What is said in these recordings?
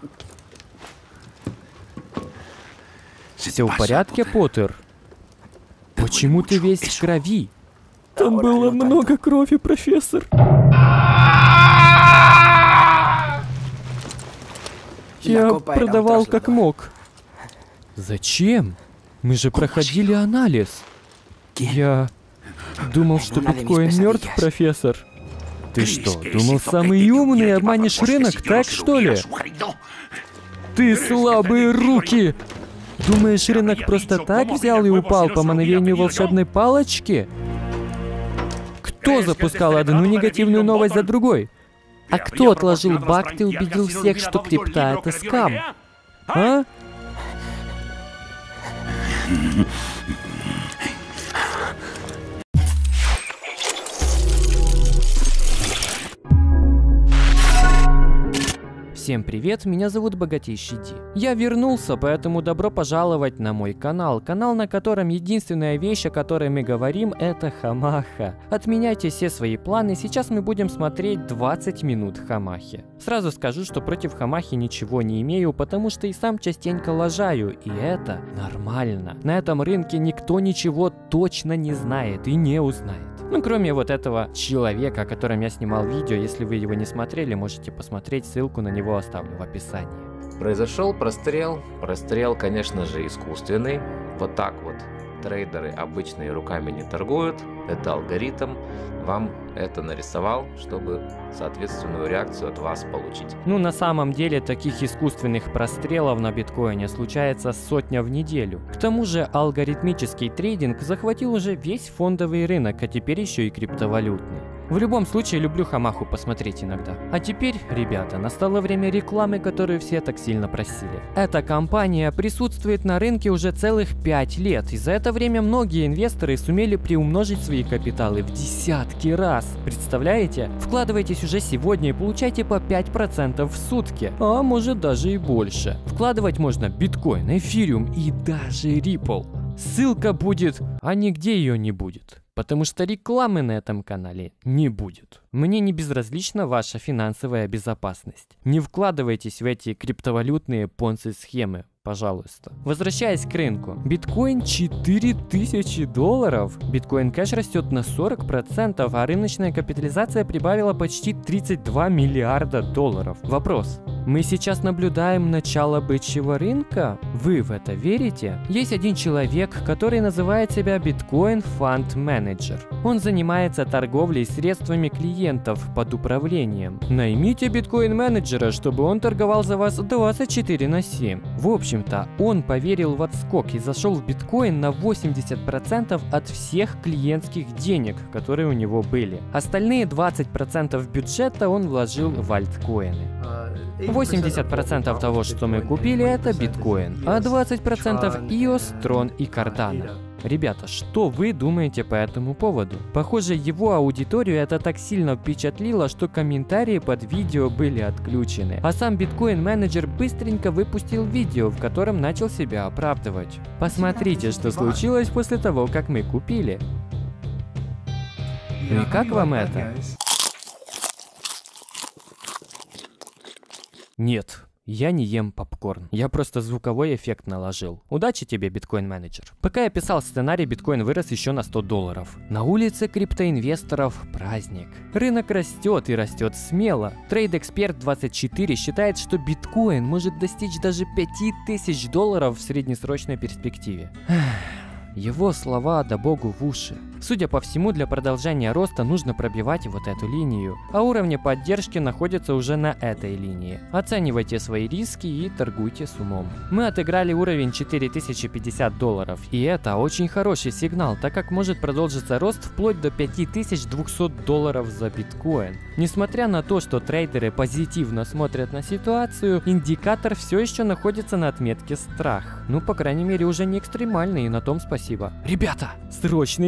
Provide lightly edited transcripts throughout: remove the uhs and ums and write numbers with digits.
Все в порядке, Поттер? Почему ты весь в крови? Там было много крови, профессор. Я продавал как мог. Зачем? Мы же проходили анализ. Я думал, что биткоин мертв, профессор. Ты что, думал самый умный и обманешь рынок, так что ли? Ты слабые руки! Думаешь, рынок просто так взял и упал по мановению волшебной палочки? Кто запускал одну негативную новость за другой? А кто отложил бакт и убедил всех, что крипта — это скам? А? Всем привет, меня зовут Богатейший Ди. Я вернулся, поэтому добро пожаловать на мой канал. Канал, на котором единственная вещь, о которой мы говорим, это Хамаха. Отменяйте все свои планы, сейчас мы будем смотреть 20 минут Хамахи. Сразу скажу, что против Хамахи ничего не имею, потому что и сам частенько лажаю, и это нормально. На этом рынке никто ничего точно не знает и не узнает. Ну, кроме вот этого человека, о котором я снимал видео, если вы его не смотрели, можете посмотреть, ссылку на него оставлю в описании. Произошел прострел. Прострел, конечно же, искусственный. Вот так вот трейдеры обычные руками не торгуют. Это алгоритм вам это нарисовал, чтобы соответственную реакцию от вас получить. Ну, на самом деле, таких искусственных прострелов на биткоине случается сотня в неделю. К тому же, алгоритмический трейдинг захватил уже весь фондовый рынок, а теперь еще и криптовалютный. В любом случае, люблю Хамаху посмотреть иногда. А теперь, ребята, настало время рекламы, которую все так сильно просили. Эта компания присутствует на рынке уже целых 5 лет, и за это время многие инвесторы сумели приумножить свои капиталы в десятки раз. Представляете? Вкладывайтесь уже сегодня и получайте по 5% в сутки, а может даже и больше. Вкладывать можно биткоин, эфириум и даже Ripple. Ссылка будет, а нигде ее не будет. Потому что рекламы на этом канале не будет. Мне не безразлична ваша финансовая безопасность. Не вкладывайтесь в эти криптовалютные понци-схемы, пожалуйста. Возвращаясь к рынку. Биткоин $4000. Биткоин кэш растет на 40%, а рыночная капитализация прибавила почти $32 миллиарда. Вопрос. Мы сейчас наблюдаем начало бычьего рынка? Вы в это верите? Есть один человек, который называет себя Bitcoin Fund Manager. Он занимается торговлей средствами клиентов под управлением. Наймите биткоин-менеджера, чтобы он торговал за вас 24/7. В общем-то, он поверил в отскок и зашел в биткоин на 80% от всех клиентских денег, которые у него были. Остальные 20% бюджета он вложил в альткоины. 80% того, что мы купили, это биткоин, а 20% EOS, Tron и Cardano. Ребята, что вы думаете по этому поводу? Похоже, его аудиторию это так сильно впечатлило, что комментарии под видео были отключены. А сам биткоин-менеджер быстренько выпустил видео, в котором начал себя оправдывать. Посмотрите, что случилось после того, как мы купили. Ну и как вам это? Нет, я не ем попкорн. Я просто звуковой эффект наложил. Удачи тебе, биткоин-менеджер. Пока я писал сценарий, биткоин вырос еще на $100. На улице криптоинвесторов праздник. Рынок растет и растет смело. TradeExpert24 считает, что биткоин может достичь даже $5000 в среднесрочной перспективе. Его слова да богу в уши. Судя по всему, для продолжения роста нужно пробивать вот эту линию, а уровни поддержки находятся уже на этой линии. Оценивайте свои риски и торгуйте с умом. Мы отыграли уровень $4050, и это очень хороший сигнал, так как может продолжиться рост вплоть до $5200 за биткоин. Несмотря на то, что трейдеры позитивно смотрят на ситуацию, индикатор все еще находится на отметке страх. Ну, по крайней мере, уже не экстремальный, и на том спасибо. Ребята, срочные новости!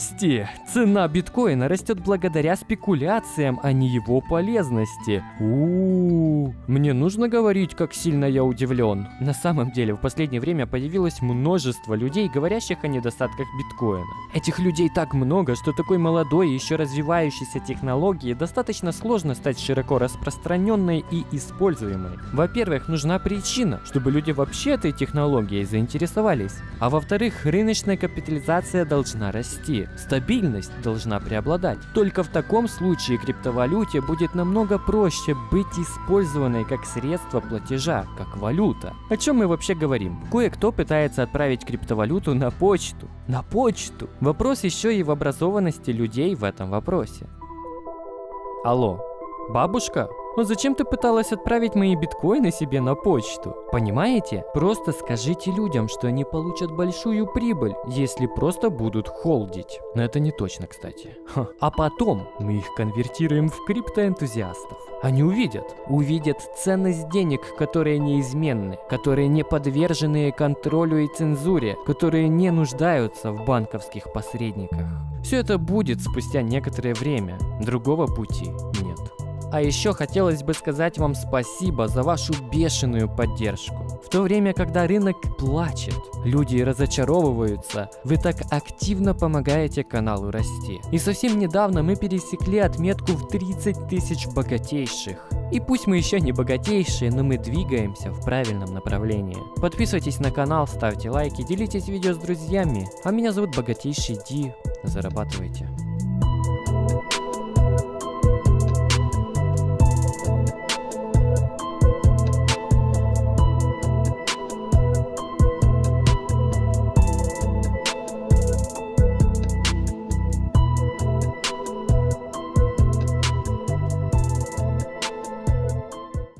расти. Цена биткоина растет благодаря спекуляциям, а не его полезности. Мне нужно говорить, как сильно я удивлен. На самом деле, в последнее время появилось множество людей, говорящих о недостатках биткоина. Этих людей так много, что такой молодой и еще развивающейся технологии достаточно сложно стать широко распространенной и используемой. Во-первых, нужна причина, чтобы люди вообще этой технологией заинтересовались. А во-вторых, рыночная капитализация должна расти. Стабильность должна преобладать. Только в таком случае криптовалюте будет намного проще быть использованной как средство платежа, как валюта. О чем мы вообще говорим? Кое-кто пытается отправить криптовалюту на почту. На почту! Вопрос еще и в образованности людей в этом вопросе. Алло, бабушка? Но зачем ты пыталась отправить мои биткоины себе на почту? Понимаете? Просто скажите людям, что они получат большую прибыль, если просто будут холдить. Но это не точно, кстати. А потом мы их конвертируем в криптоэнтузиастов. Они увидят ценность денег, которые неизменны, которые не подвержены контролю и цензуре, которые не нуждаются в банковских посредниках. Все это будет спустя некоторое время. Другого пути нет. А еще хотелось бы сказать вам спасибо за вашу бешеную поддержку. В то время, когда рынок плачет, люди разочаровываются, вы так активно помогаете каналу расти. И совсем недавно мы пересекли отметку в 30 тысяч богатейших. И пусть мы еще не богатейшие, но мы двигаемся в правильном направлении. Подписывайтесь на канал, ставьте лайки, делитесь видео с друзьями. А меня зовут Богатейший Ди. Зарабатывайте.